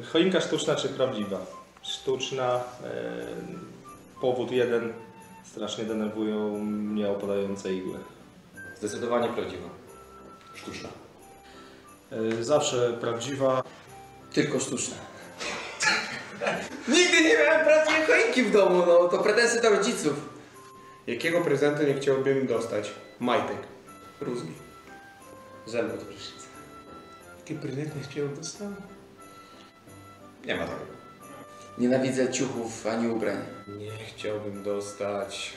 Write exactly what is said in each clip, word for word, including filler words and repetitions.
Choinka sztuczna czy prawdziwa? Sztuczna. E, powód jeden. Strasznie denerwują mnie opadające igły. Zdecydowanie prawdziwa. Sztuczna. Zawsze prawdziwa. Tylko sztuczna. Nigdy nie miałem prawdziwej choinki w domu, no to pretensje do rodziców. Jakiego prezentu nie chciałbym dostać? Majtek. Rózgi. Zęby do prysznica. Jaki prezent nie chciałbym dostać? Nie ma takiego. Nienawidzę ciuchów ani ubrań. Nie chciałbym dostać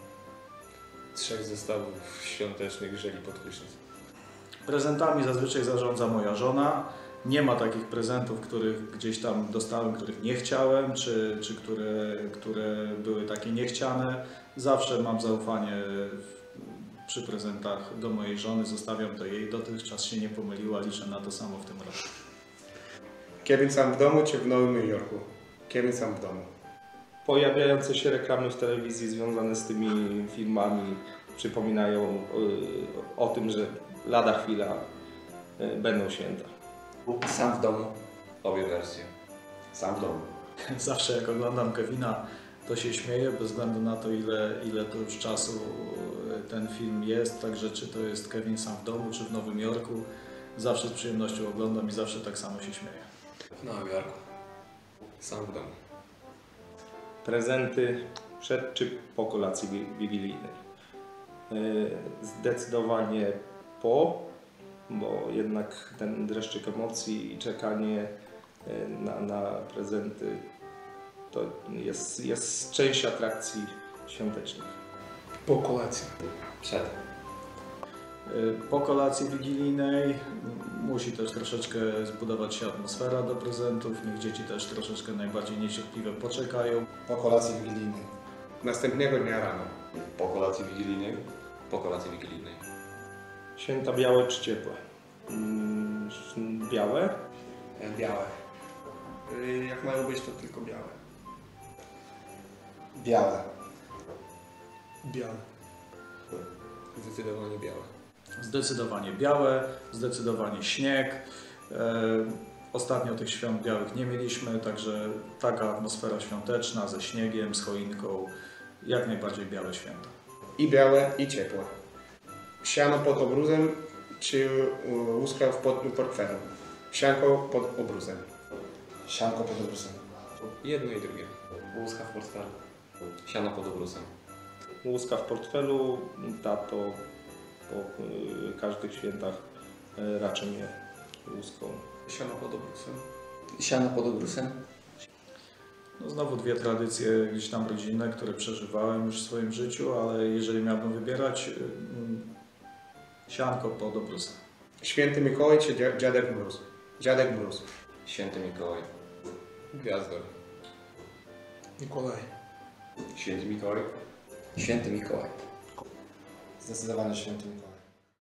trzech zestawów świątecznych żeli pod prysznic. Prezentami zazwyczaj zarządza moja żona. Nie ma takich prezentów, których gdzieś tam dostałem, których nie chciałem, czy, czy które, które były takie niechciane. Zawsze mam zaufanie przy prezentach do mojej żony, zostawiam to jej. Dotychczas się nie pomyliła, liczę na to samo w tym roku. Kevin sam w domu czy w Nowym Jorku? Kevin sam w domu. Pojawiające się reklamy w telewizji związane z tymi filmami przypominają y, o tym, że lada chwila y, będą święta. Sam w domu. Obie wersje. Sam w domu. Zawsze jak oglądam Kevina, to się śmieję, bez względu na to, ile, ile to już czasu ten film jest. Także czy to jest Kevin sam w domu, czy w Nowym Jorku, zawsze z przyjemnością oglądam i zawsze tak samo się śmieję. W Nowym Jorku. Sam w domu. Prezenty przed czy po kolacji wigilijnej? Y, zdecydowanie po, bo jednak ten dreszczyk emocji i czekanie y, na, na prezenty to jest, jest część atrakcji świątecznych. Po kolacji. Przed. Po kolacji wigilijnej musi też troszeczkę zbudować się atmosfera do prezentów. Niech dzieci też troszeczkę najbardziej niecierpliwie poczekają. Po kolacji wigilijnej. Następnego dnia rano. Po kolacji wigilijnej. Po kolacji wigilijnej. Święta białe czy ciepłe? Mm, białe? Białe. Jak mają być, to tylko białe. Białe. Białe. Zdecydowanie białe. Zdecydowanie białe, zdecydowanie śnieg. E, ostatnio tych świąt białych nie mieliśmy, także taka atmosfera świąteczna ze śniegiem, z choinką, jak najbardziej białe święta. I białe, i ciepłe. Siano pod obruzem, czy łuska w pod portfelu? Sianko pod obruzem. Sianko pod obrusem. Jedno i drugie. Łuska w portfelu. Siano pod obrusem. Łuska w portfelu, tato po y, każdych świętach y, raczy mnie łuską. Siano pod obrusem. Siano pod obrusem. No znowu dwie tradyccie gdzieś tam rodzinne, które przeżywałem już w swoim życiu, ale jeżeli miałbym wybierać, y, sianko pod obrusem. Święty Mikołaj czy dzia- dziadek Mróz? Dziadek Mróz. Święty Mikołaj. Gwiazdor. Mikołaj. Święty Mikołaj. Święty Mikołaj. Zdecydowanie święty Mikołaj.